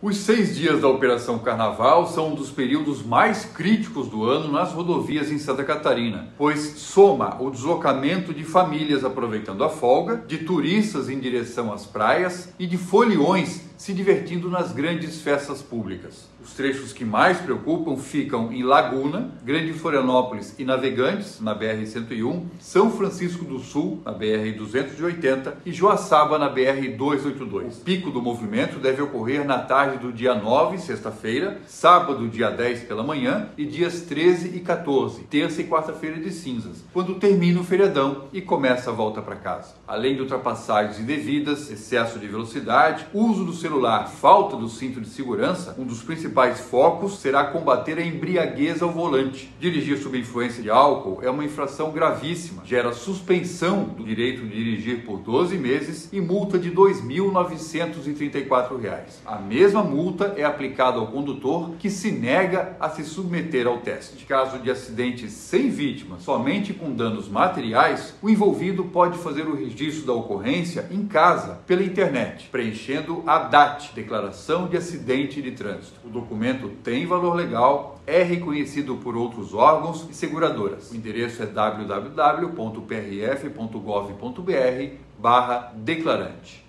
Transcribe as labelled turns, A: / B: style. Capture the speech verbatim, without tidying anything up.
A: Os seis dias da Operação Carnaval são um dos períodos mais críticos do ano nas rodovias em Santa Catarina, pois soma o deslocamento de famílias aproveitando a folga, de turistas em direção às praias e de foliões se divertindo nas grandes festas públicas. Os trechos que mais preocupam ficam em Laguna, Grande Florianópolis e Navegantes, na B R cento e um, São Francisco do Sul, na B R duzentos e oitenta e Joaçaba, na B R duzentos e oitenta e dois. O pico do movimento deve ocorrer na tarde do dia nove, sexta-feira, sábado, dia dez pela manhã e dias treze e quatorze, terça e quarta-feira de cinzas, quando termina o feriadão e começa a volta para casa. Além de ultrapassagens indevidas, excesso de velocidade, uso do celular, falta do cinto de segurança, um dos principais focos será combater a embriaguez ao volante. Dirigir sob influência de álcool é uma infração gravíssima, gera suspensão do direito de dirigir por doze meses e multa de dois mil novecentos e trinta e quatro reais. A mesma multa é aplicada ao condutor que se nega a se submeter ao teste. Em caso de acidente sem vítimas, somente com danos materiais, o envolvido pode fazer o registro da ocorrência em casa, pela internet, preenchendo a D A T, Declaração de Acidente de Trânsito. O documento tem valor legal, é reconhecido por outros órgãos e seguradoras. O endereço é w w w ponto p r f ponto gov ponto b r barra declarante.